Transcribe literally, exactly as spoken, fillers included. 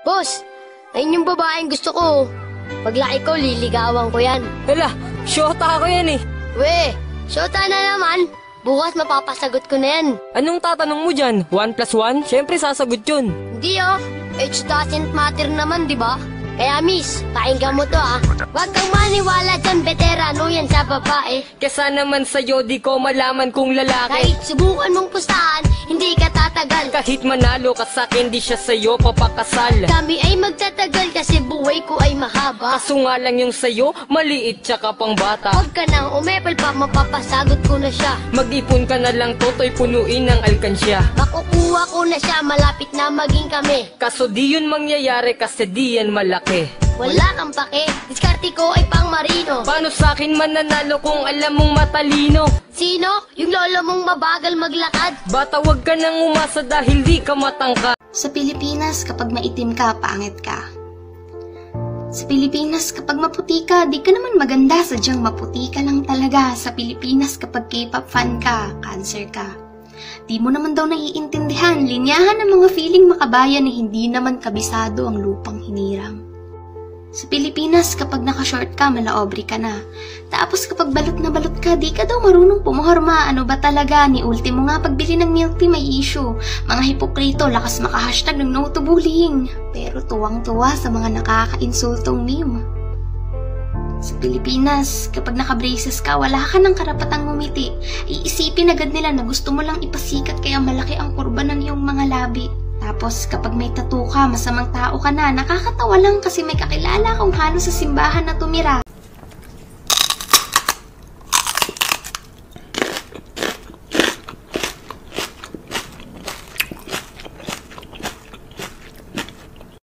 Boss, ayun yung babaeng gusto ko. Paglaki ko, liligawan ko yan. Hala, syota ako yan eh. We, syota na naman. Bukas mapapasagot ko na yan. Anong tatanong mo dyan? One plus one? Siyempre sasagot yun. Hindi oh, age doesn't matter naman, di ba? Kaya miss, pakinggan mo to ah. Huwag kang maniwala dyan, veterano yan sa babae. Kesa naman sa'yo, di ko malaman kung lalaki. Kahit subukan mong pustahan, hindi ka tatagal. Kahit manalo ka sa'kin, di siya sa'yo papakasal. Kami ay magtatagal kasi buhay ko ay mahaba. Kaso nga lang yung sa'yo, maliit tsaka pang bata. Huwag ka nang umepal pa, mapapasagot ko na siya. Mag-ipon ka na lang, toto'y punuin ng alkansya. Makukuha ko na siya, malapit na maging kami. Kaso di yun mangyayari kasi di yan malaki. Wala kang pake, diskarte ko ay pang marino. Paano sa'kin mananalo kung alam mong matalino? Sino? Yung lolo mong mabagal maglakad? Bata, wag ka nang umasa dahil di ka matangka. Sa Pilipinas, kapag maitim ka, pangit ka. Sa Pilipinas, kapag maputi ka, di ka naman maganda, sadyang maputi ka lang talaga. Sa Pilipinas, kapag K-pop fan ka, cancer ka. Di mo naman daw naiintindihan, linyahan ng mga feeling makabayan na hindi naman kabisado ang lupang hinirang. Sa Pilipinas, kapag naka-short ka, malaobri ka na. Tapos kapag balot na balot ka, di ka daw marunong pumuhorma. Ano ba talaga? Ni ultimo nga pagbili ng milk tea may issue. Mga hipokrito, lakas maka-hashtag ng no to bullying. Pero tuwang-tuwa sa mga nakaka-insultong meme. Sa Pilipinas, kapag naka-braces ka, wala ka ng karapatang ngumiti. Iisipin agad nila na gusto mo lang ipasikat kaya malaki ang kurba ng iyong mga labi. Tapos kapag may tattoo ka, masamang tao ka na, nakakatawa lang kasi may kakilala kong halos sa simbahan na tumira.